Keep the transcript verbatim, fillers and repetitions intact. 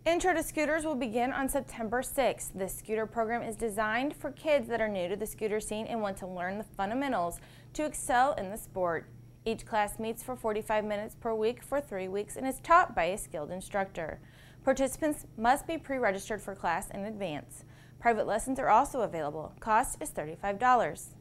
Intro to Scooters will begin on September sixth. This scooter program is designed for kids that are new to the scooter scene and want to learn the fundamentals to excel in the sport. Each class meets for forty-five minutes per week for three weeks and is taught by a skilled instructor. Participants must be pre-registered for class in advance. Private lessons are also available. Cost is thirty-five dollars.